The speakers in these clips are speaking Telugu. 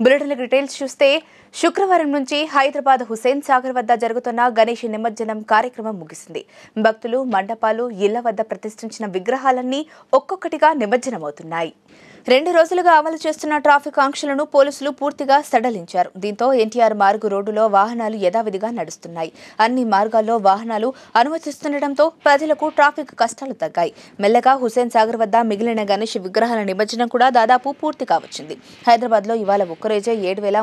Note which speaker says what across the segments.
Speaker 1: బులెటిన్ డీటెయిల్స్ చూస్తే శుక్రవారం నుంచి హైదరాబాద్ హుస్సేన్ సాగర్ వద్ద జరుగుతున్న గణేష్ నిమజ్జనం కార్యక్రమం ముగిసింది. భక్తులు మండపాలు, ఇళ్ల వద్ద ప్రతిష్ఠించిన విగ్రహాలన్నీ ఒక్కొక్కటిగా నిమజ్జనమవుతున్నాయి. 2 రోజులుగా అమలు చేస్తున్న ట్రాఫిక్ ఆంక్షలను పోలీసులు పూర్తిగా సడలించారు. దీంతో ఎన్టీఆర్ మార్గ్ రోడ్డులో వాహనాలు యథావిధిగా నడుస్తున్నాయి. అన్ని మార్గాల్లో వాహనాలు అనుమతిస్తుండటంతో ప్రజలకు ట్రాఫిక్ కష్టాలు తగ్గాయి. మెల్లగా హుస్సేన్ సాగర్ వద్ద మిగిలిన గణేష్ విగ్రహాల నిమజ్జనం కూడా దాదాపు పూర్తిగా వచ్చింది. హైదరాబాద్లో ఇవాళ ఒక్కరోజే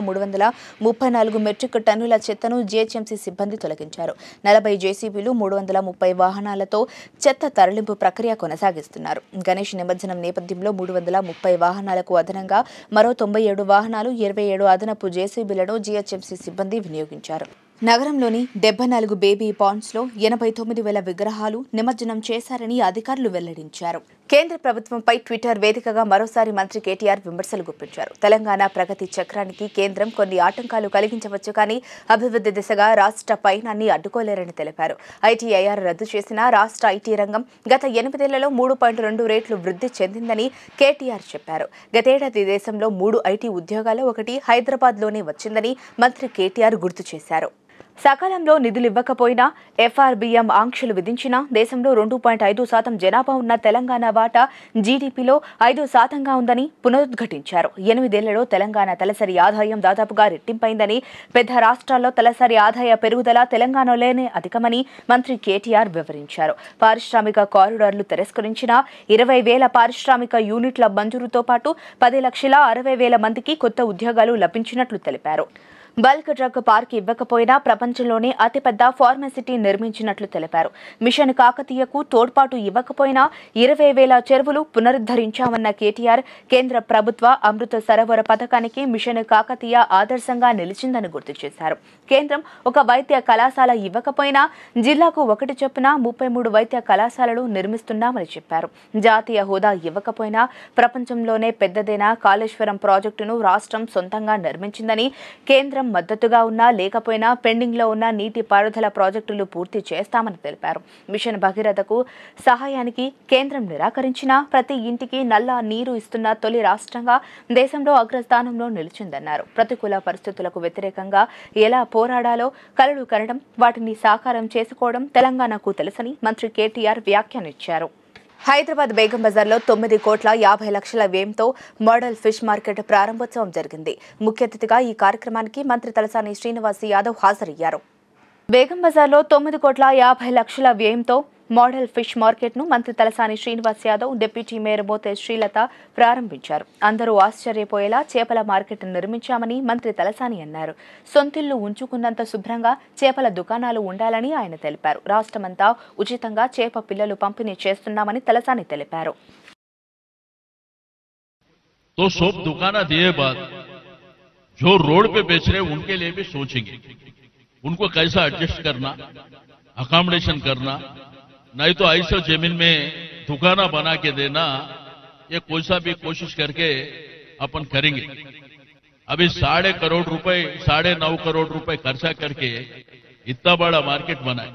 Speaker 1: 7,334 మెట్రిక్ టన్నుల చెత్తను జీహెచ్ఎంసీ సిబ్బంది తొలగించారు. 40 జేసీబీలు, 330 వాహనాలతో చెత్త తరలింపు ప్రక్రియ కొనసాగిస్తున్నారు. గణేష్ నిమజ్జనం నేపథ్యంలో 330 వాహనాలకు అదనంగా మరో 97 వాహనాలు, 27 అదనపు జేసీబీలను జీహెచ్ఎంసీ సిబ్బంది వినియోగించారు. నగరంలోని 74 బేబీ పాండ్స్లో 89,000 విగ్రహాలు నిమజ్జనం చేశారని అధికారులు వెల్లడించారు. కేంద్ర ప్రభుత్వంపై ట్విట్టర్ వేదికగా మరోసారి మంత్రి కేటీఆర్ విమర్శలు గుప్పించారు. తెలంగాణ ప్రగతి చక్రానికి కేంద్రం కొన్ని ఆటంకాలు కలిగించవచ్చు, కానీ అభివృద్ధి దిశగా రాష్ట్ర పయనాన్ని అడ్డుకోలేరని తెలిపారు. ఐటీఐఆర్ రద్దు చేసిన రాష్ట్ర ఐటీ రంగం గత 8 ఏళ్లలో 3.2 రెట్లు వృద్ధి చెందిందని కేటీఆర్ చెప్పారు. గతేడాది దేశంలో 3 ఐటీ ఉద్యోగాలు 1 హైదరాబాద్లోనే వచ్చిందని మంత్రి కేటీఆర్ గుర్తు చేశారు. సకాలంలో నిధులివ్వకపోయినా, ఎఫ్ఆర్బీఎం ఆంక్షలు విధించినా దేశంలో 2.5% జనాభా ఉన్న తెలంగాణ వాటా జీడీపీలో 5%గా ఉందని పునరుద్ఘాటించారు. 8 ఏళ్లలో తెలంగాణ తలసరి ఆదాయం దాదాపుగా రెట్టింపైందని, పెద్ద రాష్ట్రాల్లో తలసరి ఆదాయ పెరుగుదల తెలంగాణలోనే అధికమని మంత్రి కేటీఆర్ వివరించారు. పారిశ్రామిక కారిడార్లు తిరస్కరించిన 20,000 పారిశ్రామిక యూనిట్ల మంజూరుతో పాటు 10,60,000 మందికి కొత్త ఉద్యోగాలు లభించినట్లు తెలిపారు. బల్క్ డ్రగ్ పార్క్ ఇవ్వకపోయినా ప్రపంచంలోనే అతిపెద్ద ఫార్మసిటీ నిర్మించినట్లు తెలిపారు. మిషన్ కాకతీయకు తోడ్పాటు ఇవ్వకపోయినా 20,000 చెరువులు పునరుద్ధరించామన్న కేటీఆర్, కేంద్ర ప్రభుత్వ అమృత సరోవర పథకానికి మిషన్ కాకతీయ ఆదర్శంగా నిలిచిందని గుర్తు చేశారు. కేంద్రం ఒక వైద్య కళాశాల ఇవ్వకపోయినా జిల్లాకు 1 చొప్పున 33 వైద్య కళాశాలలు నిర్మిస్తున్నామని చెప్పారు. జాతీయ హోదా ఇవ్వకపోయినా ప్రపంచంలోనే పెద్దదైన కాళేశ్వరం ప్రాజెక్టును రాష్ట్రం సొంతంగా నిర్మించిందని, కేంద్రం మద్దతుగా ఉన్నా లేకపోయినా పెండింగ్లో ఉన్న నీటి పారుదల ప్రాజెక్టులు పూర్తి చేస్తామని తెలిపారు. మిషన్ భగీరథకు సహాయానికి కేంద్రం నిరాకరించినా ప్రతి ఇంటికి నల్ల నీరు ఇస్తున్న తొలి రాష్ట్రంగా దేశంలో అగ్రస్థానంలో నిలిచిందన్నారు. ప్రతికూల పరిస్థితులకు వ్యతిరేకంగా ఎలా పోరాడాలో కలలు కనడం, వాటిని సాకారం చేసుకోవడం తెలంగాణకు తెలుసని మంత్రి కేటీఆర్ వ్యాఖ్యానించారు. హైదరాబాద్ బేగం బజార్లో 9,50,00,000 వ్యయంతో మోడల్ ఫిష్ మార్కెట్ ప్రారంభోత్సవం జరిగింది. ముఖ్య అతిథిగా ఈ కార్యక్రమానికి మంత్రి తలసాని శ్రీనివాస్ యాదవ్ హాజరయ్యారు. బేగం బజార్లో 9,50,00,000 వ్యయంతో మోడల్ ఫిష్ మార్కెట్ను మంత్రి తలసాని శ్రీనివాస్ యాదవ్, డిప్యూటీ మేయర్ మోతే శ్రీలత ప్రారంభించారు. అందరూ ఆశ్చర్యపోయేలా చేపల మార్కెట్ నిర్మించామని మంత్రి తలసాని అన్నారు. సొంతిల్లు ఉంచుకున్నంత శుభ్రంగా చేపల దుకాణాలు ఉండాలని ఆయన తెలిపారు. రాష్ట్రమంతా ఉచితంగా చేప పిల్లలు పంపిణీ చేస్తున్నామని తలసాని తెలిపారు.
Speaker 2: तो सोप दुकाना दिए बाद जो रोड पे बेच रहे उनके लिए भी सोचेंगे, उनको कैसा एडजस्ट करना, अकोमोडेशन करना, नहीं तो ऐसा जमीन में दुकाना बना के देना, ये कोई सा भी कोशिश करके अपन करेंगे. अभी 9.5 करोड़ रुपए 9.5 करोड़ रुपए खर्चा करके इतना बड़ा मार्केट बनाए,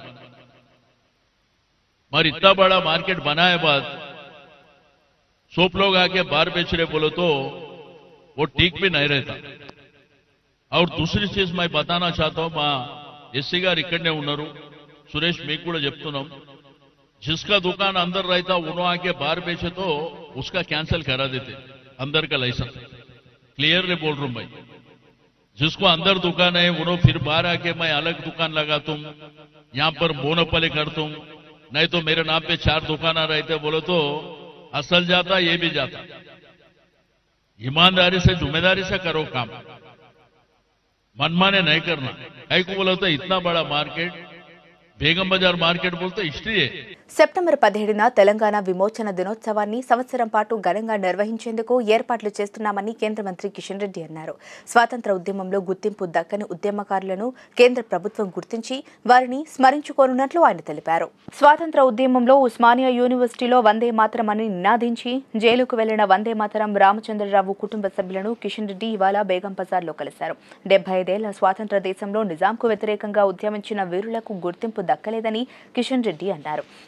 Speaker 2: मगर इतना बड़ा मार्केट बनाए बाद सोप लोग आके बाहर बेच रहे बोलो तो वो ठीक भी नहीं रहता. और दूसरी चीज मैं बताना चाहता हूं, మా ఎస్సీ గారు ఇక్కడనే ఉన్నారు, సురేష్ మీకు కూడా చెప్తున్నాం, जिसका दुकान अंदर रहता उन्होंने आके बाहर बेचे तो उसका कैंसिल करा देते अंदर का लाइसेंस. क्लियरली बोल रहा हूं भाई, जिसको अंदर दुकान है उन्होंने फिर बाहर आके मैं अलग दुकान लगा तुम यहां पर मोनोपोली कर तुम, नहीं तो मेरे नाम पे 4 दुकान रहते बोलो तो असल जाता, ये भी जाता. ईमानदारी से जिम्मेदारी से करो काम, मनमाने नहीं करना. कई को बोलो तो इतना बड़ा मार्केट బేగం బజార్ మార్కెట్ బోల్తే హిస్టరీ.
Speaker 1: సెప్టెంబర్ 17న తెలంగాణ విమోచన దినోత్సవాన్ని సంవత్సరం పాటు ఘనంగా నిర్వహించేందుకు ఏర్పాట్లు చేస్తున్నామని కేంద్ర మంత్రి కిషన్ రెడ్డి అన్నారు. స్వాతంత్ర ఉద్యమంలో గుర్తింపు దక్కని ఉద్యమకారులను కేంద్ర ప్రభుత్వం గుర్తించి వారిని స్మరించుకోనున్నట్లు ఆయన తెలిపారు. స్వాతంత్ర ఉద్యమంలో ఉస్మానియా యూనివర్సిటీలో వందే మాతరం అని నినాదించి జైలుకు వెళ్లిన వందే మాతరం రామచంద్రరావు కుటుంబ సభ్యులను కిషన్ రెడ్డి ఇవాళ బేగం బజార్లో కలిశారు. 75 ఏళ్ల స్వాతంత్ర దేశంలో నిజాంకు వ్యతిరేకంగా ఉద్యమించిన వీరులకు గుర్తింపు దక్కలేదని కిషన్ రెడ్డి అన్నారు.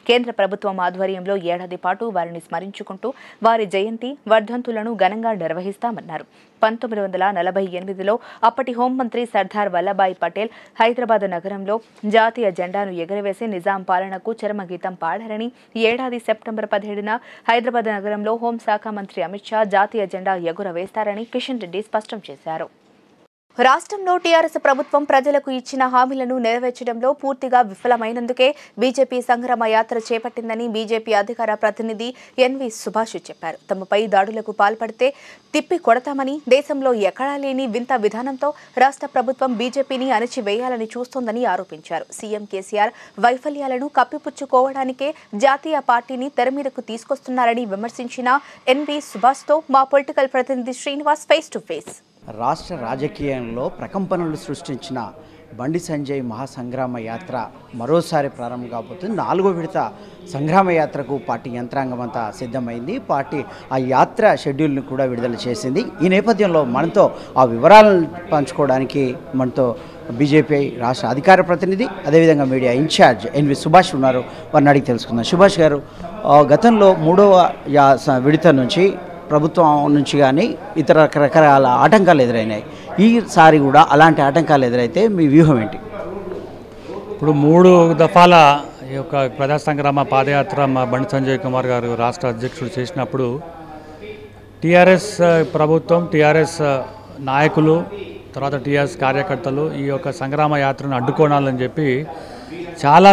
Speaker 1: కేంద్ర ప్రభుత్వం ఆధ్వర్యంలో ఏడాది పాటు వారిని స్మరించుకుంటూ వారి జయంతి వర్ధంతులను ఘనంగా నిర్వహిస్తామన్నారు. 1948లో అప్పటి హోంమంత్రి సర్దార్ వల్లభాయ్ పటేల్ హైదరాబాద్ నగరంలో జాతీయ జెండాను ఎగురవేసి నిజాం పాలనకు చరమగీతం పాడారని, ఏడాది సెప్టెంబర్ 17న హైదరాబాద్ నగరంలో హోంశాఖ మంత్రి అమిత్ షా జాతీయ జెండా ఎగురవేస్తారని కిషన్ రెడ్డి స్పష్టం చేశారు. రాష్ట్రంలో టీఆర్ఎస్ ప్రభుత్వం ప్రజలకు ఇచ్చిన హామీలను నెరవేర్చడంలో పూర్తిగా విఫలమైనందుకే బీజేపీ సంగ్రామ యాత్ర చేపట్టిందని బీజేపీ అధికార ప్రతినిధి ఎన్వి సుభాష్ చెప్పారు. తమపై దాడులకు పాల్పడితే తిప్పి కొడతామని, దేశంలో ఎక్కడా లేని వింత విధానంతో రాష్ట్ర ప్రభుత్వం బీజేపీని అణచివేయాలని చూస్తోందని ఆరోపించారు. సీఎం కేసీఆర్ వైఫల్యాలను కప్పిపుచ్చుకోవడానికే జాతీయ పార్టీని తెరమీదకు తీసుకొస్తున్నారని విమర్శించిన ఎన్వి సుభాష్తో మా పొలిటికల్ ప్రతినిధి శ్రీనివాస్ ఫేస్ టు ఫేస్.
Speaker 3: రాష్ట్ర రాజకీయంలో ప్రకంపనలు సృష్టించిన బండి సంజయ్ మహాసంగ్రామ యాత్ర మరోసారి ప్రారంభం కాబోతుంది. 4వ విడత సంగ్రామ యాత్రకు పార్టీ యంత్రాంగం అంతా సిద్ధమైంది. పార్టీ ఆ యాత్ర షెడ్యూల్ని కూడా విడుదల చేసింది. ఈ నేపథ్యంలో మనతో ఆ వివరాలను పంచుకోవడానికి మనతో బీజేపీ రాష్ట్ర అధికార ప్రతినిధి, అదేవిధంగా మీడియా ఇన్ఛార్జ్ ఎన్వి సుభాష్ ఉన్నారు. వారిని అడిగి తెలుసుకుందాం. సుభాష్ గారు, గతంలో 3వ విడత నుంచి ప్రభుత్వం నుంచి కానీ ఇతర రకరకాల ఆటంకాలు ఎదురైనాయి. ఈసారి కూడా అలాంటి ఆటంకాలు ఎదురైతే మీ వ్యూహం ఏంటి?
Speaker 4: ఇప్పుడు 3 దఫాల ఈ యొక్క ప్రజా సంగ్రామ పాదయాత్ర మా బండి సంజయ్ కుమార్ గారు రాష్ట్ర అధ్యక్షుడు చేసినప్పుడు టీఆర్ఎస్ ప్రభుత్వం, టీఆర్ఎస్ నాయకులు, తర్వాత టీఆర్ఎస్ కార్యకర్తలు ఈ యొక్క సంగ్రామ యాత్రను అడ్డుకోవాలని చెప్పి చాలా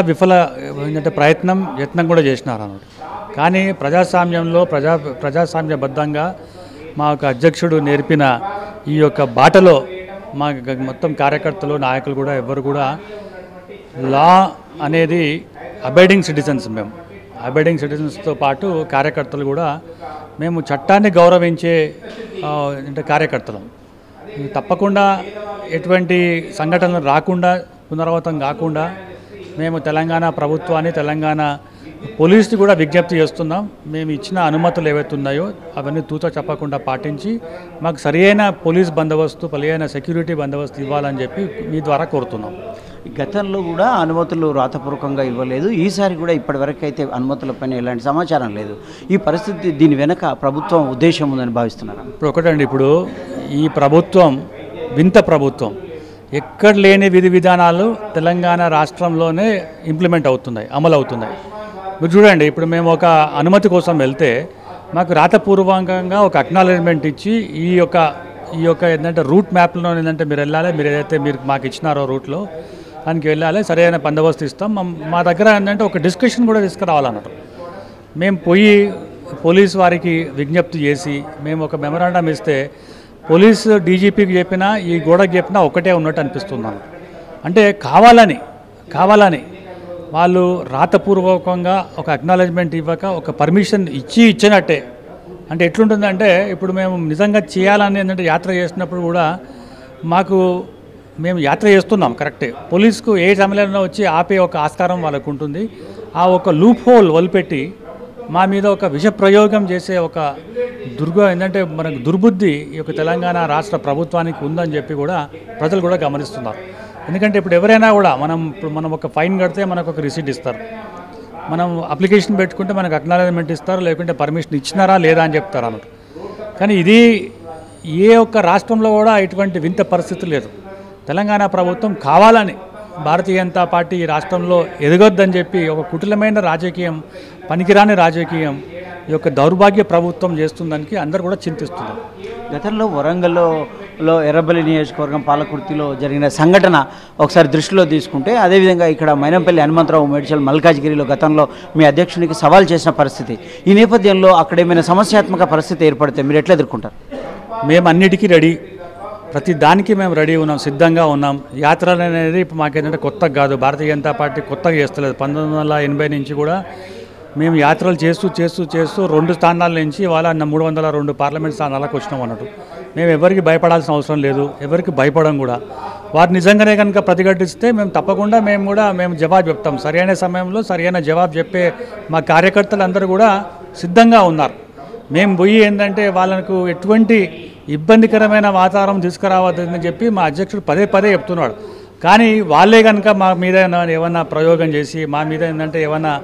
Speaker 4: యత్నం కూడా చేసినారు అన్నమాట. కానీ ప్రజాస్వామ్యంలో ప్రజాస్వామ్యబద్ధంగా మా యొక్క అధ్యక్షుడు నేర్పిన ఈ యొక్క బాటలో మా మొత్తం కార్యకర్తలు, నాయకులు కూడా ఎవరు కూడా లా అనేది అబైడింగ్ సిటిజన్స్, మేము అబైడింగ్ సిటిజన్స్తో పాటు కార్యకర్తలు కూడా మేము చట్టాన్ని గౌరవించే కార్యకర్తలం. తప్పకుండా ఎటువంటి సంఘటనలు రాకుండా, పునరావృతం కాకుండా మేము తెలంగాణ ప్రభుత్వాన్ని, తెలంగాణ పోలీసుని కూడా విజ్ఞప్తి చేస్తున్నాం. మేము ఇచ్చిన అనుమతులు ఏవైతే ఉన్నాయో అవన్నీ తూచా చెప్పకుండా పాటించి మాకు సరియైన పోలీస్ బందోబస్తు, సరియైన సెక్యూరిటీ బందోబస్తు ఇవ్వాలని చెప్పి మీ ద్వారా కోరుతున్నాం.
Speaker 3: గతంలో కూడా అనుమతులు రాతపూర్వకంగా ఇవ్వలేదు. ఈసారి కూడా ఇప్పటివరకు అయితే అనుమతులపైన ఎలాంటి సమాచారం లేదు. ఈ పరిస్థితి, దీని వెనక ప్రభుత్వం ఉద్దేశం ఉందని భావిస్తున్నాను.
Speaker 4: ఇప్పుడు ఒకటండి, ఇప్పుడు ఈ ప్రభుత్వం వింత ప్రభుత్వం. ఎక్కడ లేని విధి విధానాలు తెలంగాణ రాష్ట్రంలోనే ఇంప్లిమెంట్ అవుతున్నాయి, అమలు అవుతున్నాయి. మీరు చూడండి, ఇప్పుడు మేము ఒక అనుమతి కోసం వెళ్తే మాకు రాతపూర్వకంగా ఒక అక్నాలెడ్జ్మెంట్ ఇచ్చి ఈ యొక్క ఏంటంటే రూట్ మ్యాప్లో ఏంటంటే మీరు వెళ్ళాలి, మీరు ఏదైతే మీరు మాకు ఇచ్చినారో రూట్లో దానికి వెళ్ళాలి, సరైన బందోబస్తు ఇస్తాం. మా దగ్గర ఏంటంటే ఒక డిస్కషన్ కూడా తీసుకురావాలన్నారు. మేము పోయి పోలీసు వారికి విజ్ఞప్తి చేసి మేము ఒక మెమరాండం ఇస్తే పోలీసు డీజీపీకి చెప్పినా, ఈ గోడకు చెప్పినా ఒకటే ఉన్నట్టు అనిపిస్తున్నాను. అంటే కావాలని వాళ్ళు రాతపూర్వకంగా ఒక అక్నాలెడ్జ్మెంట్ ఇవ్వక ఒక పర్మిషన్ ఇచ్చినట్టే. అంటే ఎట్లుంటుందంటే, ఇప్పుడు మేము నిజంగా చేయాలని ఏంటంటే యాత్ర చేసినప్పుడు కూడా మేము యాత్ర చేస్తున్నాం కరెక్టే, పోలీసుకు ఏ సమయంలో వచ్చి ఆపే ఒక ఆస్కారం వాళ్ళకు ఉంటుంది. ఆ ఒక లూప్ హోల్ వదిలిపెట్టి మా మీద ఒక విష ప్రయోగం చేసే ఒక ఏంటంటే మనకు దుర్బుద్ధి ఈ యొక్క తెలంగాణ రాష్ట్ర ప్రభుత్వానికి ఉందని చెప్పి కూడా ప్రజలు కూడా గమనిస్తున్నారు. ఎందుకంటే ఇప్పుడు ఎవరైనా కూడా మనం ఒక ఫైన్ కడితే మనకు ఒక రిసీట్ ఇస్తారు, మనం అప్లికేషన్ పెట్టుకుంటే మనకు అక్నాలెడ్జ్మెంట్ ఇస్తారు, లేకుంటే పర్మిషన్ ఇచ్చినారా లేదా అని చెప్తారు అన్నట్టు. కానీ ఇది ఏ ఒక్క రాష్ట్రంలో కూడా ఇటువంటి వింత పరిస్థితి లేదు. తెలంగాణ ప్రభుత్వం కావాలని భారతీయ జనతా పార్టీ ఈ రాష్ట్రంలో ఎదగొద్దని చెప్పి ఒక కుటిలమైన రాజకీయం, పనికిరాని రాజకీయం ఈ యొక్క దౌర్భాగ్య ప్రభుత్వం చేస్తుందానికి అందరూ కూడా చింతిస్తున్నారు.
Speaker 3: గతంలో వరంగల్లో ఎర్రబెల్లి నియోజకవర్గం పాలకుర్తిలో జరిగిన సంఘటన ఒకసారి దృష్టిలో తీసుకుంటే, అదేవిధంగా ఇక్కడ మైనంపల్లి హనుమంతరావు మేడ్చల్ మల్కాజ్గిరిలో గతంలో మీ అధ్యక్షునికి సవాల్ చేసిన పరిస్థితి, ఈ నేపథ్యంలో అక్కడ ఏమైనా సమస్యాత్మక పరిస్థితి ఏర్పడితే మీరు ఎట్లా ఎదుర్కొంటారు?
Speaker 4: మేము అన్నిటికీ రెడీ, ప్రతి దానికి మేము రెడీ ఉన్నాం, సిద్ధంగా ఉన్నాం. యాత్రలు అనేది ఇప్పుడు మాకేంటంటే కొత్తగా కాదు, భారతీయ జనతా పార్టీ కొత్తగా చేస్తలేదు. 1980 నుంచి కూడా మేము యాత్రలు చేస్తూ 2 స్థానాల నుంచి వాళ్ళ 302 పార్లమెంట్ స్థానాలకు వచ్చినాం అన్నట్టు. మేము ఎవరికి భయపడాల్సిన అవసరం లేదు, ఎవరికి భయపడం కూడా. వారు నిజంగానే కనుక ప్రతిఘటిస్తే మేము తప్పకుండా మేము జవాబు చెప్తాం. సరైన సమయంలో సరైన జవాబు చెప్పే మా కార్యకర్తలు కూడా సిద్ధంగా ఉన్నారు. మేము పోయి ఏంటంటే వాళ్ళకు ఎటువంటి ఇబ్బందికరమైన వాతావరణం తీసుకురావద్దని చెప్పి మా అధ్యక్షుడు పదే చెప్తున్నాడు. కానీ వాళ్ళే కనుక మా మీద ఏమన్నా ప్రయోగం చేసి, మా మీద ఏంటంటే ఏమన్నా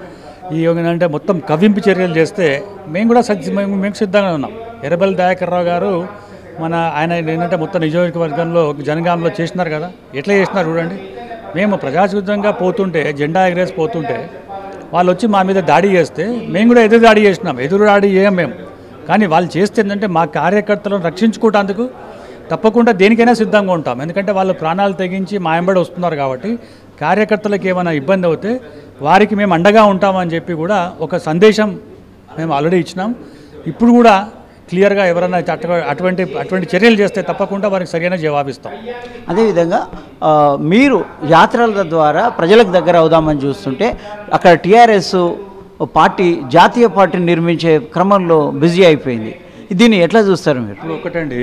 Speaker 4: ఈ ఏంటంటే మొత్తం కవ్వింపు చర్యలు చేస్తే మేము కూడా మేము సిద్ధంగా ఉన్నాం. ఎర్రబెల్లి దయాకర్ రావు గారు ఆయన ఏంటంటే మొత్తం నియోజకవర్గంలో జనగాంలో చేసినారు కదా, ఎట్లా చేసినారు చూడండి. మేము ప్రజాశుద్ధంగా పోతుంటే, జెండా ఎగరేసి పోతుంటే వాళ్ళు వచ్చి మా మీద దాడి చేస్తే మేము కూడా ఎదురు దాడి చేసినాం. ఎదురు దాడి చేయం మేము, కానీ వాళ్ళు చేస్తే ఏంటంటే మా కార్యకర్తలను రక్షించుకోవటానికి తప్పకుండా దేనికైనా సిద్ధంగా ఉంటాం. ఎందుకంటే వాళ్ళు ప్రాణాలు తెగించి మా వెంబడి వస్తున్నారు కాబట్టి కార్యకర్తలకు ఏమైనా ఇబ్బంది అవుతే వారికి మేము అండగా ఉంటామని చెప్పి కూడా ఒక సందేశం మేము ఆల్రెడీ ఇచ్చినాం. ఇప్పుడు కూడా క్లియర్గా ఎవరైనా అటువంటి చర్యలు చేస్తే తప్పకుండా వారికి సరైన జవాబిస్తాం.
Speaker 3: అదేవిధంగా మీరు యాత్రల ద్వారా ప్రజలకు దగ్గర అవుదామని చూస్తుంటే అక్కడ టీఆర్ఎస్ పార్టీ జాతీయ పార్టీని నిర్మించే క్రమంలో బిజీ అయిపోయింది. దీన్ని ఎట్లా చూస్తారు మీరు?
Speaker 4: ఇప్పుడు ఒకటండి,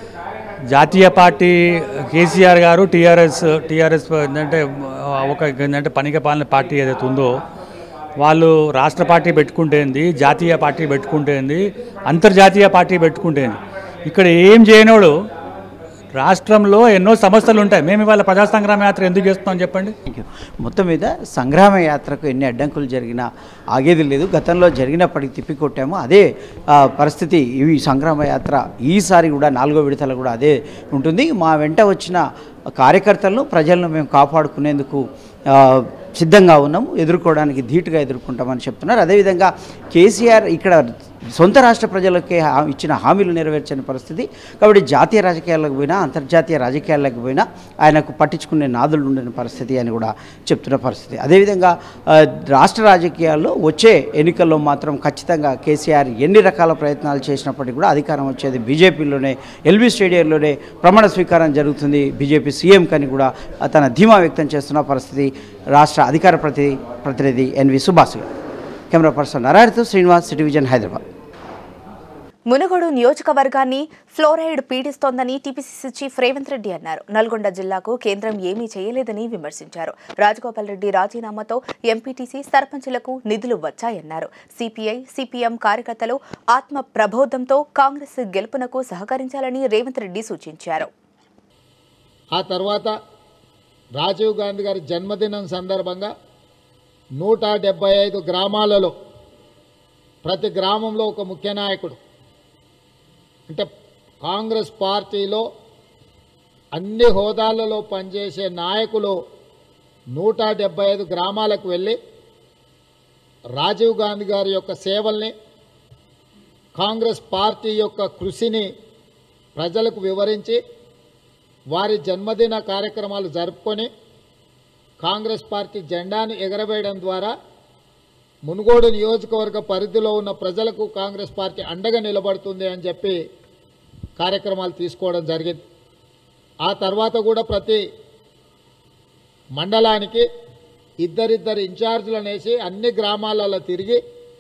Speaker 4: జాతీయ పార్టీ కేసీఆర్ గారు టీఆర్ఎస్ ఏంటంటే ఏంటంటే పనిక పాలన పార్టీ ఏదైతే ఉందో వాళ్ళు రాష్ట్ర పార్టీ పెట్టుకుంటేంది, జాతీయ పార్టీ పెట్టుకుంటేంది, అంతర్జాతీయ పార్టీ పెట్టుకుంటేంది. ఇక్కడ ఏం చేయనోడు రాష్ట్రంలో ఎన్నో సమస్యలు ఉంటాయి. మేము ఇవాళ ప్రజా సంగ్రామ యాత్ర ఎందుకు చేస్తున్నాం చెప్పండి.
Speaker 3: మొత్తం మీద సంగ్రామ యాత్రకు ఎన్ని అడ్డంకులు జరిగినా ఆగేది లేదు. గతంలో జరిగినప్పటికీ తిప్పికొట్టాము. అదే పరిస్థితి ఈ సంగ్రామ యాత్ర ఈసారి కూడా 4వ విడతల కూడా అదే ఉంటుంది. మా వెంట వచ్చిన కార్యకర్తలను ప్రజలను మేము కాపాడుకునేందుకు సిద్ధంగా ఉన్నాము, ఎదుర్కోవడానికి ధీటుగా ఎదుర్కొంటామని చెప్తున్నారు. అదేవిధంగా కేసీఆర్ ఇక్కడ సొంత రాష్ట్ర ప్రజలకే ఇచ్చిన హామీలు నెరవేర్చని పరిస్థితి కాబట్టి జాతీయ రాజకీయాలకు పోయినా అంతర్జాతీయ రాజకీయాలకు పోయినా ఆయనకు పట్టించుకునే నాదులు ఉండని పరిస్థితి అని కూడా చెప్తున్న పరిస్థితి. అదేవిధంగా రాష్ట్ర రాజకీయాల్లో వచ్చే ఎన్నికల్లో మాత్రం ఖచ్చితంగా కేసీఆర్ ఎన్ని రకాల ప్రయత్నాలు చేసినప్పటికీ కూడా అధికారం వచ్చేది బీజేపీలోనే, ఎల్బీ స్టేడియంలోనే ప్రమాణ స్వీకారం జరుగుతుంది బీజేపీ సీఎం కని కూడా తన ధీమా వ్యక్తం చేస్తున్న పరిస్థితి. రాష్ట్ర అధికార ప్రతినిధి ఎన్వి సుభాష్ గారు. కెమెరా పర్సన్ నారాయణతో శ్రీనివాస్, సిటీ విజన్, హైదరాబాద్.
Speaker 1: మునుగోడు నియోజకవర్గాన్ని ఫ్లోరైడ్ పీడిస్తోందని టీపీసీసీ చీఫ్ రేవంత్ రెడ్డి అన్నారు. నల్గొండ జిల్లాకు కేంద్రం ఏమీ చేయలేదని విమర్శించారు. రాజగోపాల్ రెడ్డి రాజీనామాతో ఎంపీటీసీ, సర్పంచులకు నిధులు వచ్చాయన్నారు. సిపిఐ, సిపిఎం కార్యకర్తలు ఆత్మ ప్రబోధంతో కాంగ్రెస్ గెలుపునకు సహకరించాలని రేవంత్ రెడ్డి సూచించారు.
Speaker 5: ఆ తర్వాత రాజీవ్ గాంధీ గారి జన్మదినం సందర్భంగా 175 గ్రామాలలో ప్రతి గ్రామంలో ఒక ముఖ్య నాయకుడు, అంటే కాంగ్రెస్ పార్టీలో అన్ని హోదాలలో పనిచేసే నాయకులు 175 గ్రామాలకు వెళ్ళి రాజీవ్ గాంధీ గారి యొక్క సేవల్ని, కాంగ్రెస్ పార్టీ యొక్క కృషిని ప్రజలకు వివరించి వారి జన్మదిన కార్యక్రమాలు జరుపుకొని కాంగ్రెస్ పార్టీ జెండాను ఎగరవేయడం ద్వారా మునుగోడు నియోజకవర్గ పరిధిలో ఉన్న ప్రజలకు కాంగ్రెస్ పార్టీ అండగా నిలబడుతుంది అని చెప్పి కార్యక్రమాలు తీసుకోవడం జరిగింది. ఆ తర్వాత కూడా ప్రతి మండలానికి ఇద్దరిద్దరు ఇన్ఛార్జీలను వేసి అన్ని గ్రామాలలో తిరిగి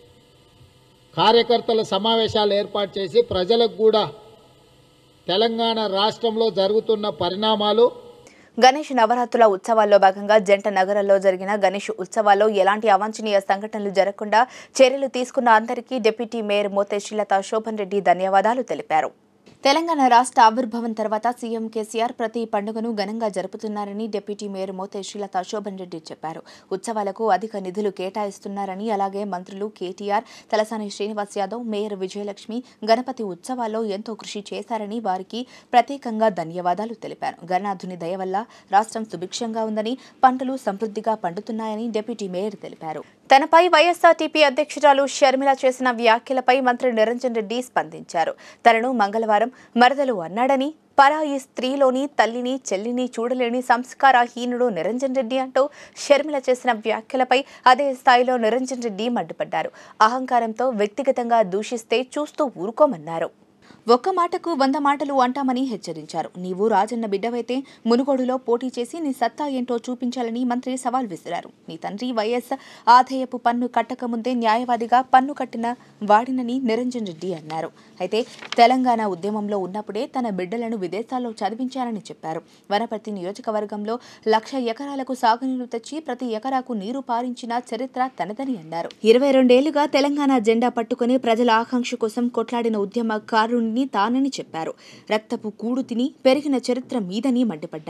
Speaker 5: కార్యకర్తల సమావేశాలు ఏర్పాటు చేసి ప్రజలకు కూడా తెలంగాణ రాష్ట్రంలో జరుగుతున్న పరిణామాలు.
Speaker 1: గణేష్ నవరాత్రుల ఉత్సవాల్లో భాగంగా జంట నగరంలో జరిగిన గణేష్ ఉత్సవాల్లో ఎలాంటి అవాంఛనీయ సంఘటనలు జరగకుండా చర్యలు తీసుకున్న అందరికీ డిప్యూటీ మేయర్ మోతే శ్రీలత శోభన్ రెడ్డి ధన్యవాదాలు తెలిపారు. తెలంగాణ రాష్ట్ర ఆవిర్భావం తర్వాత సీఎం కేసీఆర్ ప్రతి పండుగను ఘనంగా జరుపుతున్నారని డిప్యూటీ మేయర్ మోతే శ్రీలత శోభన్ రెడ్డి చెప్పారు. ఉత్సవాలకు అధిక నిధులు కేటాయిస్తున్నారని, అలాగే మంత్రులు కేటీఆర్, తలసాని శ్రీనివాస్ యాదవ్, మేయర్ విజయలక్ష్మి గణపతి ఉత్సవాల్లో ఎంతో కృషి చేశారని వారికి ప్రత్యేకంగా ధన్యవాదాలు తెలిపారు. గణనాథుని దయ వల్ల రాష్ట్రం సుభిక్షంగా ఉందని, పంటలు సమృద్ధిగా పండుతున్నాయని డిప్యూటీ మేయర్ తెలిపారు. తనపై వైఎస్ఆర్టీపీ అధ్యక్షురాలు షర్మిల చేసిన వ్యాఖ్యలపై మంత్రి నిరంజన్ రెడ్డి స్పందించారు. తనను మంగళవారం మరదలు అన్నాడని, పరాయి స్త్రీలోని తల్లిని, చెల్లిని చూడలేని సంస్కారహీనుడు నిరంజన్ రెడ్డి అంటూ షర్మిల చేసిన వ్యాఖ్యలపై అదే స్థాయిలో నిరంజన్ రెడ్డి మండిపడ్డారు. అహంకారంతో వ్యక్తిగతంగా దూషిస్తే చూస్తూ ఊరుకోమన్నారు. ఒక్క మాటకు 100 మాటలు అంటామని హెచ్చరించారు. నీవు రాజన్న బిడ్డవైతే మునుగోడులో పోటీ చేసి నీ సత్తా ఏంటో చూపించాలని మంత్రి సవాల్ విసిరారు. నీ తండ్రి వైఎస్ ఆదాయపు పన్ను కట్టకముందే న్యాయవాదిగా పన్ను కట్టిన వాడినని నిరంజన్ రెడ్డి అన్నారు. అయితే తెలంగాణ ఉద్యమంలో ఉన్నప్పుడే తన బిడ్డలను విదేశాల్లో చదివించారని చెప్పారు. వనపర్తి నియోజకవర్గంలో 1,00,000 ఎకరాలకు సాగునీరు తెచ్చి ప్రతి ఎకరాకు నీరు పారించిన చరిత్ర తనదని అన్నారు. 22 ఏళ్లుగా తెలంగాణ జెండా పట్టుకుని ప్రజల ఆకాంక్ష కోసం కొట్లాడిన ఉద్యమకారుణ్ణి తానని చెప్పారు. రక్తపు కూడు తిని పెరిగిన చరిత్ర మీదని మండిపడ్డారు.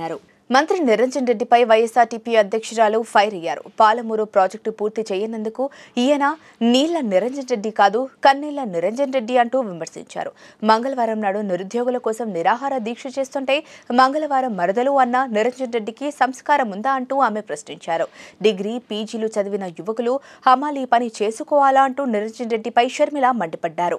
Speaker 1: మంత్రి నిరంజన్ రెడ్డిపై వైఎస్ఆర్టీపీ అధ్యక్షురాలు ఫైర్ అయ్యారు. పాలమూరు ప్రాజెక్టు పూర్తి చేయనందుకు ఈయన నీళ్ల నిరంజన్ రెడ్డి కాదు కన్నీళ్ల నిరంజన్ రెడ్డి అంటూ విమర్శించారు. మంగళవారం నాడు నిరుద్యోగుల కోసం నిరాహార దీక్ష చేస్తుంటే మంగళవారం మరదలు అన్న నిరంజన్ రెడ్డికి సంస్కారం ఉందా అంటూ ఆమె ప్రశ్నించారు. డిగ్రీ పీజీలు చదివిన యువకులు హమాలీ పని చేసుకోవాలా అంటూ నిరంజన్ రెడ్డిపై షర్మిల మండిపడ్డారు.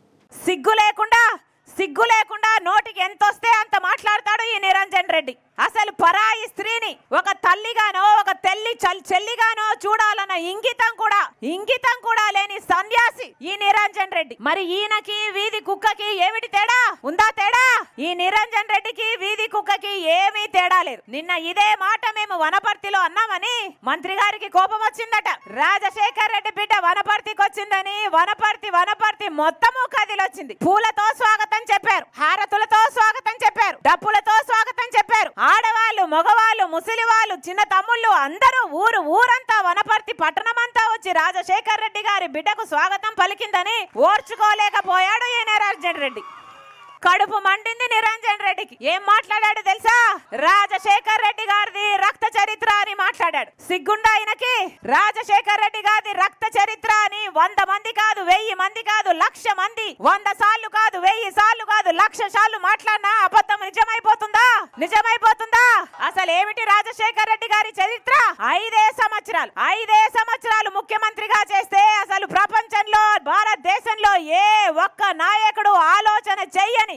Speaker 6: సిగ్గు లేకుండా నోటికి ఎంతొస్తే అంత మాట్లాడతాడు ఈ నిరంజన్ రెడ్డి. అసలు పరాయి స్త్రీని ఒక తల్లిగానో ఒక చెల్లిగానో చూడాలన్న ఇంగితం కూడా లేని సన్యాసి ఈ నిరంజన్ రెడ్డి. మరి ఈయనకి వీధి కుక్కకి ఏమిటి తేడా ఉందా? ఈ నిరంజన్ రెడ్డికి వీధి కుక్కకి ఏమీ తేడా లేదు. నిన్న ఇదే మాట మేము వనపర్తిలో అన్నామని మంత్రి గారికి కోపం వచ్చిందట. రాజశేఖర్ రెడ్డి బిడ్డ వనపర్తికి వచ్చిందని వనపర్తి మొత్తము కదిలొచ్చింది. పూలతో స్వాగతం చెప్పారు, హారతులతో స్వాగతం చెప్పారు, డప్పులతో స్వాగతం చెప్పారు. ఆడవాళ్ళు, మగవాళ్ళు, ముసలి వాళ్ళు, చిన్న తమ్ముళ్ళు అందరూ ఊరంతా వనపర్తి పట్టణమంతా వచ్చి రాజశేఖర్ రెడ్డి గారి బిడ్డకు స్వాగతం పలికిందని ఓర్చుకోలేకపోయాడు ఈ నిరంజన్ రెడ్డి. కడుపు మండింది నిరంజన్ రెడ్డికి. ఏం మాట్లాడాడు తెలుసా? రాజశేఖర్ రెడ్డి గారిది రక్త చరిత్ర అని మాట్లాడాడు. సిగ్గుండా ఆయనకి? రాజశేఖర్ రెడ్డి గారిది రక్త చరిత్ర అని 100 మంది కాదు, 1000 మంది కాదు, 1,00,000 మంది 100 సార్లు కాదు, 1000 సార్లు కాదు, 1,00,000 సార్లు మాట్లాడినా అబద్ధం నిజమైపోతుందా? అసలు ఏమిటి రాజశేఖర్ రెడ్డి గారి చరిత్ర? 5 సంవత్సరాలు ముఖ్యమంత్రిగా చేస్తే అసలు ప్రపంచంలో భారతదేశంలో ఏ ఒక్క నాయకుడు ఆలోచన చెయ్యని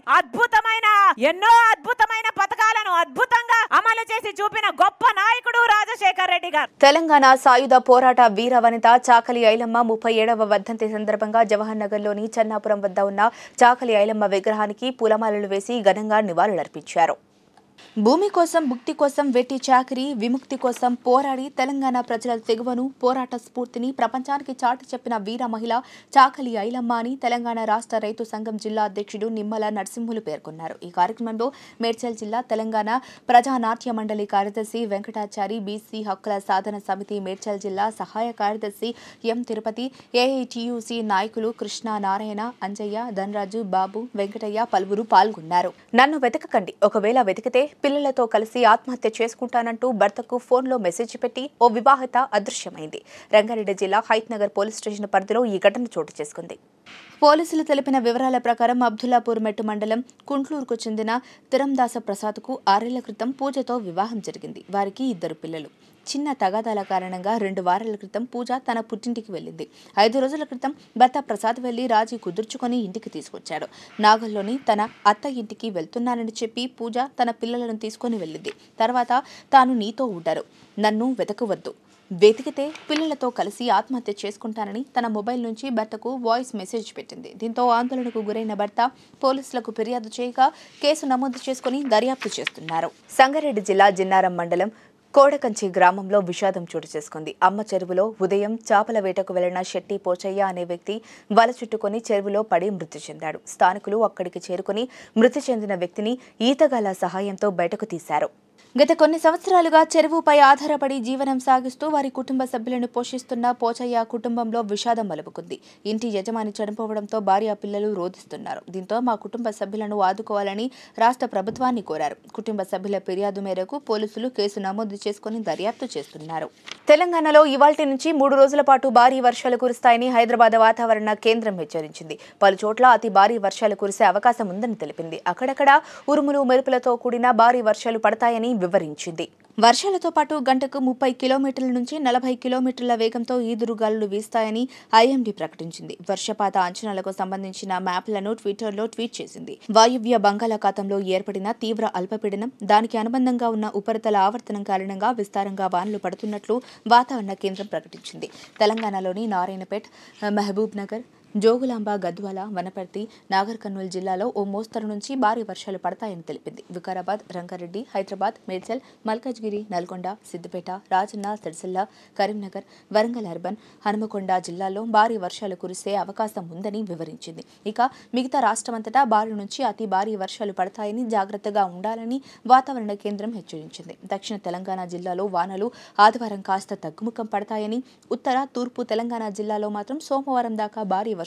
Speaker 6: ఎన్నో అద్భుతమైన పథకాలను అద్భుతంగా అమలు చేసి చూపిన గొప్ప నాయకుడు రాజశేఖర్ రెడ్డి గారు.
Speaker 1: తెలంగాణ సాయుధ పోరాట వీర వనిత చాకలి ఐలమ్మ 37వ వర్ధంతి సందర్భంగా జవహర్ నగర్ లోని చెన్నాపురం వద్ద ఉన్న చాకలి ఐలమ్మ విగ్రహానికి పూలమాలలు వేసి ఘనంగా నివాళులర్పించారు. భూమి కోసం, భుక్తి కోసం, వెట్టి చాకరీ విముక్తి కోసం పోరాడి తెలంగాణ ప్రజల తెగువను, పోరాట స్ఫూర్తిని ప్రపంచానికి చాటి చెప్పిన వీర మహిళ చాకలి ఐలమ్మ అని తెలంగాణ రాష్ట్ర రైతు సంఘం జిల్లా అధ్యక్షుడు నిమ్మల నరసింహులు పేర్కొన్నారు. ఈ కార్యక్రమంలో మేడ్చల్ జిల్లా తెలంగాణ ప్రజానాట్య మండలి కార్యదర్శి వెంకటాచారి, బీసీ హక్కుల సాధన సమితి మేడ్చల్ జిల్లా సహాయ కార్యదర్శి ఎం తిరుపతి, ఏఐటియుసి నాయకులు కృష్ణ, నారాయణ, అంజయ్య, ధనరాజు, బాబు, వెంకటయ్య పలువురు పాల్గొన్నారు. నన్ను వెతకకండి, ఒకవేళ వెతికితే పిల్లలతో కలిసి ఆత్మహత్య చేసుకుంటానంటూ భర్తకు ఫోన్లో మెసేజ్ పెట్టి ఓ వివాహిత అదృశ్యమైంది. రంగారెడ్డి జిల్లా హైత్ నగర్ పోలీస్ స్టేషన్ పరిధిలో ఈ ఘటన చోటు చేసుకుంది. పోలీసులు తెలిపిన వివరాల ప్రకారం అబ్దుల్లాపూర్ మెట్టు మండలం కుంట్లూరుకు చెందిన తిరందాస ప్రసాద్కు 6 ఏళ్ల క్రితం పూజతో వివాహం జరిగింది. వారికి 2 పిల్లలు. చిన్న తగాదాల కారణంగా 2 వారాల క్రితం పూజ తన పుట్టింటికి వెళ్లింది. 5 రోజుల క్రితం భర్త ప్రసాద్ వెళ్లి రాజీ కుదుర్చుకొని ఇంటికి తీసుకొచ్చాడు. నాగల్లోని తన అత్త ఇంటికి వెళ్తున్నానని చెప్పి పూజ తన పిల్లలను తీసుకొని వెళ్ళింది. తర్వాత తాను నీతో ఉంటారు, నన్ను వెతకవద్దు, వెతికితే పిల్లలతో కలిసి ఆత్మహత్య చేసుకుంటానని తన మొబైల్ నుంచి భర్తకు వాయిస్ మెసేజ్ పెట్టింది. దీంతో ఆందోళనకు గురైన భర్త పోలీసులకు ఫిర్యాదు చేయగా కేసు నమోదు చేసుకుని దర్యాప్తు చేస్తున్నారు. సంగారెడ్డి జిల్లా జిన్నారం మండలం కోడకంచి గ్రామంలో విషాదం చోటు చేసుకుంది. అమ్మ చెరువులో ఉదయం చేపల వేటకు వెళ్లిన శెట్టి పోచయ్య అనే వ్యక్తి వల చుట్టుకుని చెరువులో పడి మృతి చెందాడు. స్థానికులు అక్కడికి చేరుకుని మృతి చెందిన వ్యక్తిని ఈతగాళ్ల సహాయంతో బయటకు తీశారు. గత కొన్ని సంవత్సరాలుగా చెరువుపై ఆధారపడి జీవనం సాగిస్తూ వారి కుటుంబ సభ్యులను పోషిస్తున్న పోచయ్య కుటుంబంలో విషాదం అలుముకుంది. ఇంటి యజమాని చనిపోవడంతో భార్య, పిల్లలు రోధిస్తున్నారు. దీంతో మా కుటుంబ సభ్యులను ఆదుకోవాలని రాష్ట్ర ప్రభుత్వాన్ని కోరారు. కుటుంబ సభ్యుల ఫిర్యాదు మేరకు పోలీసులు కేసు నమోదు చేసుకుని దర్యాప్తు చేస్తున్నారు. తెలంగాణలో ఇవాల్టి నుంచి 3 రోజుల పాటు భారీ వర్షాలు కురుస్తాయని హైదరాబాద్ వాతావరణ కేంద్రం హెచ్చరించింది. పలు చోట్ల అతి భారీ వర్షాలు కురిసే అవకాశం ఉందని తెలిపింది. అక్కడక్కడ ఉరుములు, మెరుపులతో కూడిన భారీ వర్షాలు పడతాయని వివరించింది. వర్షాలతో పాటు గంటకు 30 కిలోమీటర్ల నుంచి 40 కిలోమీటర్ల వేగంతో ఈదురుగాలులు వీస్తాయని ఐఎండీ ప్రకటించింది. వర్షపాత అంచనాలకు సంబంధించిన మ్యాప్లను ట్విట్టర్లో ట్వీట్ చేసింది. వాయువ్య బంగాళాఖాతంలో ఏర్పడిన తీవ్ర అల్పపీడనం, దానికి అనుబంధంగా ఉన్న ఉపరితల ఆవర్తనం కారణంగా విస్తారంగా వానలు పడుతున్నట్లు వాతావరణ కేంద్రం ప్రకటించింది. తెలంగాణలోని నారాయణపేట్, మహబూబ్ నగర్, జోగులాంబ, గద్వాల, వనపర్తి, నాగర్ కర్నూలు జిల్లాలో ఓ మోస్తరు నుంచి భారీ వర్షాలు పడతాయని తెలిపింది. వికారాబాద్, రంగారెడ్డి, హైదరాబాద్, మేడ్చల్, మల్కాజ్గిరి, నల్గొండ, సిద్దిపేట, రాజన్న, సిరిసిల్ల, కరీంనగర్, వరంగల్ అర్బన్, హనుమకొండ జిల్లాల్లో భారీ వర్షాలు కురిసే అవకాశం ఉందని వివరించింది. ఇక మిగతా రాష్ట్రమంతటా భారీ నుంచి అతి భారీ వర్షాలు పడతాయని జాగ్రత్తగా ఉండాలని వాతావరణ కేంద్రం హెచ్చరించింది. దక్షిణ తెలంగాణ జిల్లాలో వానలు ఆదివారం కాస్త తగ్గుముఖం పడతాయని, ఉత్తర, తూర్పు తెలంగాణ జిల్లాలో మాత్రం సోమవారం దాకా భారీ వర్షాలు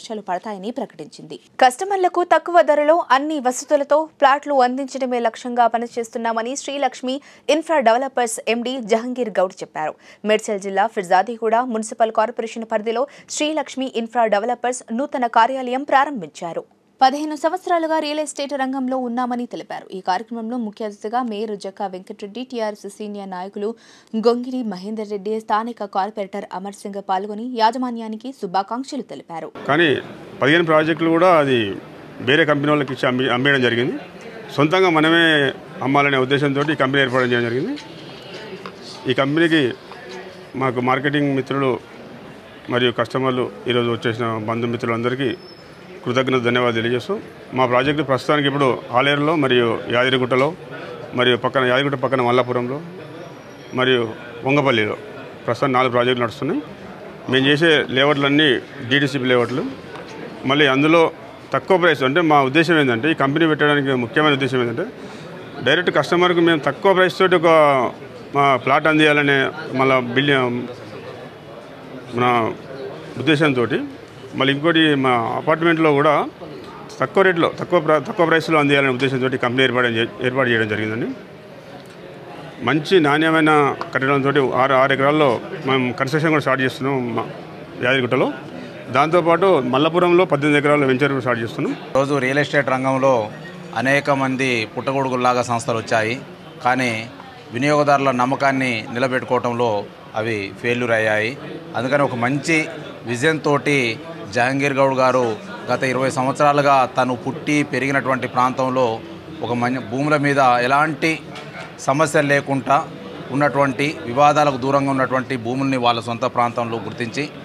Speaker 1: వర్షాలు పడతాయని ప్రకటించింది. కస్టమర్లకు తక్కువ ధరలో అన్ని వసతులతో ప్లాట్లు అందించడమే లక్ష్యంగా పనిచేస్తున్నామని Srilakshmi infra developers MD Jahangir Goud చెప్పారు. మేడ్చల్ జిల్లా ఫిర్జాదిగూడ మున్సిపల్ కార్పొరేషన్ పరిధిలో శ్రీలక్ష్మి ఇన్ఫ్రా డెవలపర్స్ నూతన కార్యాలయం ప్రారంభించారు. 15 సంవత్సరాలుగా రియల్ ఎస్టేట్ రంగంలో ఉన్నామని తెలిపారు. ఈ కార్యక్రమంలో ముఖ్య అతిథిగా mayor Jakka Venkatreddy, TRS senior నాయకులు గొంగిరి మహేందర్ రెడ్డి, స్థానిక కార్పొరేటర్ అమర్ సింగ్ పాల్గొని యాజమాన్యానికి శుభాకాంక్షలు తెలిపారు.
Speaker 7: కానీ 15 ప్రాజెక్టులు కూడా అది వేరే కంపెనీ వాళ్ళకి ఇచ్చి అమ్మేయడం జరిగింది. సొంతంగా మనమే అమ్మాలనే ఉద్దేశంతో ఈ కంపెనీ ఏర్పాటు చేయడం జరిగింది. ఈ కంపెనీకి మాకు మార్కెటింగ్ మిత్రులు మరియు కస్టమర్లు ఈరోజు వచ్చేసిన బంధుమిత్రులందరికీ కృతజ్ఞత ధన్యవాదాలు తెలియజేస్తూ మా ప్రాజెక్టు ప్రస్తుతానికి ఇప్పుడు ఆలేరులో మరియు యాదగిరిగుట్టలో మరియు యాదగిరిగుట్ట పక్కన మల్లాపురంలో మరియు వంగపల్లిలో ప్రస్తుతం 4 ప్రాజెక్టులు నడుస్తున్నాయి. మేము చేసే లేఅవుట్లన్నీ డీటీసీపీ లేఅవుట్లు. మళ్ళీ అందులో తక్కువ ప్రైస్ అంటే మా ఉద్దేశం ఏంటంటే ఈ కంపెనీ పెట్టడానికి ముఖ్యమైన ఉద్దేశం ఏంటంటే డైరెక్ట్ కస్టమర్కి మేము తక్కువ ప్రైస్ తోటి ఒక మా ప్లాట్ అందియాలనే మళ్ళీ మన ఉద్దేశంతో మళ్ళీ ఇంకోటి మా అపార్ట్మెంట్లో కూడా తక్కువ రేట్లో తక్కువ ప్రైస్లో అందియాలనే ఉద్దేశంతో కంపెనీ ఏర్పాటు చేయడం జరిగిందండి. మంచి నాణ్యమైన కట్టడంతో 6 ఎకరాల్లో మేము కన్స్ట్రక్షన్ కూడా స్టార్ట్ చేస్తున్నాం యాదగిరిగుట్టలో. దాంతోపాటు మల్లపురంలో 18 ఎకరాల్లో వెంచర్ కూడా స్టార్ట్ చేస్తున్నాం.
Speaker 8: రోజు రియల్ ఎస్టేట్ రంగంలో అనేక మంది పుట్టగొడుగుల్లాగా సంస్థలు వచ్చాయి. కానీ వినియోగదారుల నమ్మకాన్ని నిలబెట్టుకోవడంలో అవి ఫెయిల్యూర్ అయ్యాయి. అందుకని ఒక మంచి విజన్ తోటి జహంగీర్ గౌడ్ గారు గత 20 సంవత్సరాలుగా తను పుట్టి పెరిగినటువంటి ప్రాంతంలో ఒక భూముల మీద ఎలాంటి సమస్యలు లేకుండా ఉన్నటువంటి వివాదాలకు దూరంగా ఉన్నటువంటి భూముల్ని వాళ్ళ సొంత ప్రాంతంలో గుర్తించి